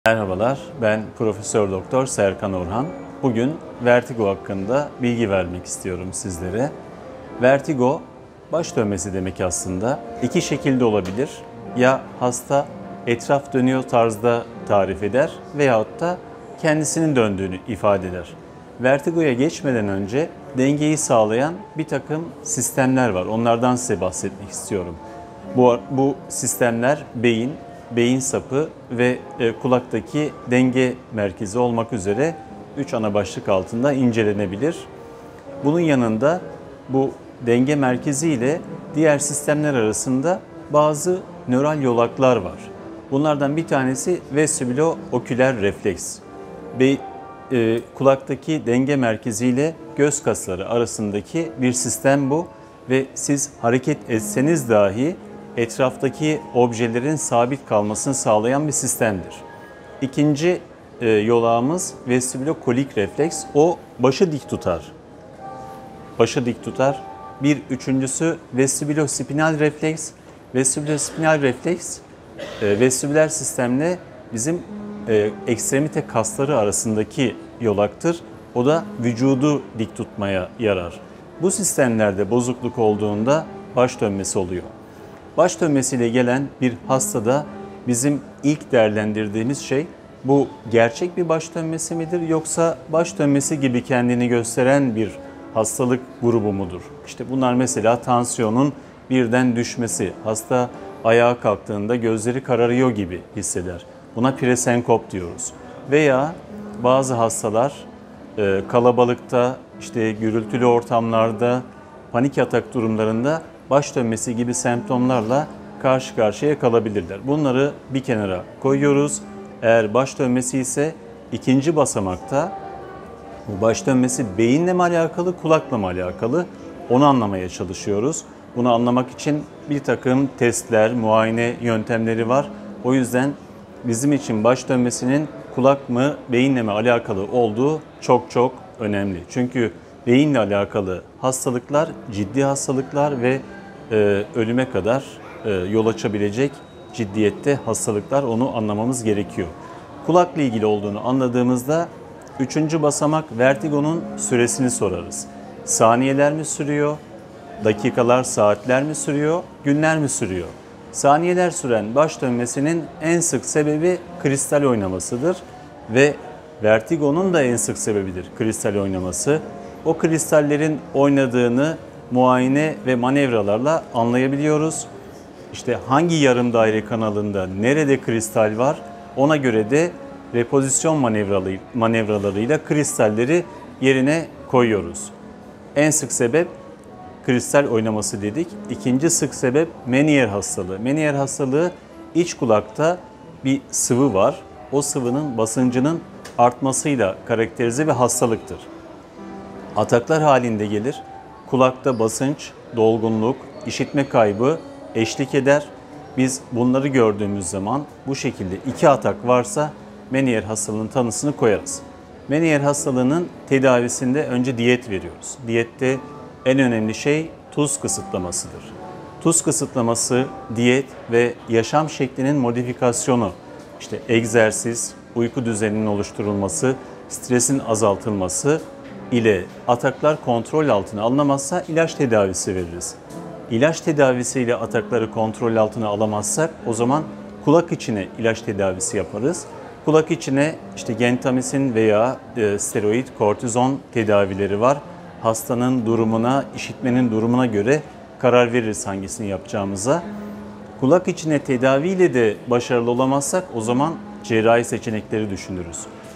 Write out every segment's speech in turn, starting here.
Merhabalar, ben Profesör Doktor Serkan Orhan. Bugün vertigo hakkında bilgi vermek istiyorum sizlere. Vertigo, baş dönmesi demek aslında. İki şekilde olabilir. Ya hasta etraf dönüyor tarzda tarif eder veyahut da kendisinin döndüğünü ifade eder. Vertigoya geçmeden önce dengeyi sağlayan bir takım sistemler var. Onlardan size bahsetmek istiyorum. Bu sistemler beyin sapı ve kulaktaki denge merkezi olmak üzere 3 ana başlık altında incelenebilir. Bunun yanında bu denge merkezi ile diğer sistemler arasında bazı nöral yolaklar var. Bunlardan bir tanesi vestibülo-oküler refleks. Kulaktaki denge merkezi ile göz kasları arasındaki bir sistem bu ve siz hareket etseniz dahi etraftaki objelerin sabit kalmasını sağlayan bir sistemdir. İkinci yolağımız vestibülokolik refleks. O başı dik tutar. Başı dik tutar. Üçüncüsü vestibülospinal refleks. Vestibülospinal refleks vestibüler sistemle bizim ekstremite kasları arasındaki yolaktır. O da vücudu dik tutmaya yarar. Bu sistemlerde bozukluk olduğunda baş dönmesi oluyor. Baş dönmesiyle gelen bir hastada bizim ilk değerlendirdiğimiz şey bu gerçek bir baş dönmesi midir yoksa baş dönmesi gibi kendini gösteren bir hastalık grubu mudur? İşte bunlar mesela tansiyonun birden düşmesi, hasta ayağa kalktığında gözleri kararıyor gibi hisseder. Buna presenkop diyoruz. Veya bazı hastalar kalabalıkta, işte gürültülü ortamlarda, panik atak durumlarında baş dönmesi gibi semptomlarla karşı karşıya kalabilirler. Bunları bir kenara koyuyoruz. Eğer baş dönmesi ise ikinci basamakta bu baş dönmesi beyinle mi alakalı, kulakla mı alakalı onu anlamaya çalışıyoruz. Bunu anlamak için bir takım testler, muayene yöntemleri var. O yüzden bizim için baş dönmesinin kulak mı, beyinle mi alakalı olduğu çok önemli. Çünkü beyinle alakalı hastalıklar ciddi hastalıklar ve ölüme kadar yol açabilecek ciddiyette hastalıklar, onu anlamamız gerekiyor. Kulakla ilgili olduğunu anladığımızda üçüncü basamak vertigonun süresini sorarız. Saniyeler mi sürüyor, dakikalar, saatler mi sürüyor, günler mi sürüyor? Saniyeler süren baş dönmesinin en sık sebebi kristal oynamasıdır ve vertigonun da en sık sebebidir kristal oynaması. O kristallerin oynadığını muayene ve manevralarla anlayabiliyoruz. İşte hangi yarım daire kanalında nerede kristal var, ona göre de repozisyon manevralarıyla kristalleri yerine koyuyoruz. En sık sebep kristal oynaması dedik. İkinci sık sebep Meniere hastalığı. Meniere hastalığı iç kulakta bir sıvı var. O sıvının basıncının artmasıyla karakterize bir hastalıktır. Ataklar halinde gelir. Kulakta basınç, dolgunluk, işitme kaybı eşlik eder. Biz bunları gördüğümüz zaman bu şekilde iki atak varsa Meniere hastalığının tanısını koyarız. Meniere hastalığının tedavisinde önce diyet veriyoruz. Diyette en önemli şey tuz kısıtlamasıdır. Tuz kısıtlaması, diyet ve yaşam şeklinin modifikasyonu, işte egzersiz, uyku düzeninin oluşturulması, stresin azaltılması ile ataklar kontrol altına alınamazsa ilaç tedavisi veririz. İlaç tedavisiyle atakları kontrol altına alamazsak o zaman kulak içine ilaç tedavisi yaparız. Kulak içine işte gentamisin veya steroid, kortizon tedavileri var. Hastanın durumuna, işitmenin durumuna göre karar veririz hangisini yapacağımıza. Kulak içine tedaviyle de başarılı olamazsak o zaman cerrahi seçenekleri düşünürüz.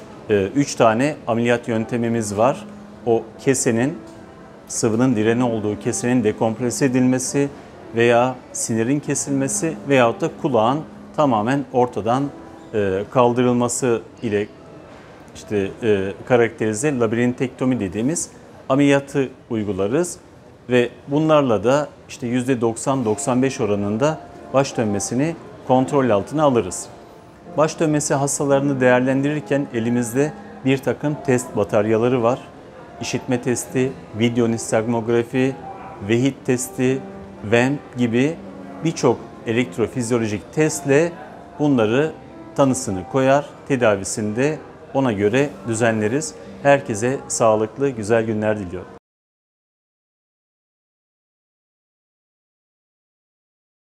3 tane ameliyat yöntemimiz var. O kesenin, sıvının direni olduğu kesenin dekomprese edilmesi veya sinirin kesilmesi veyahut da kulağın tamamen ortadan kaldırılması ile işte karakterize labirintektomi dediğimiz ameliyatı uygularız ve bunlarla da işte %90-95 oranında baş dönmesini kontrol altına alırız. Baş dönmesi hastalarını değerlendirirken elimizde bir takım test bataryaları var. İşitme testi, video nistagmografi, vehit testi, VEM gibi birçok elektrofizyolojik testle bunları tanısını koyar, tedavisini de ona göre düzenleriz. Herkese sağlıklı, güzel günler diliyorum.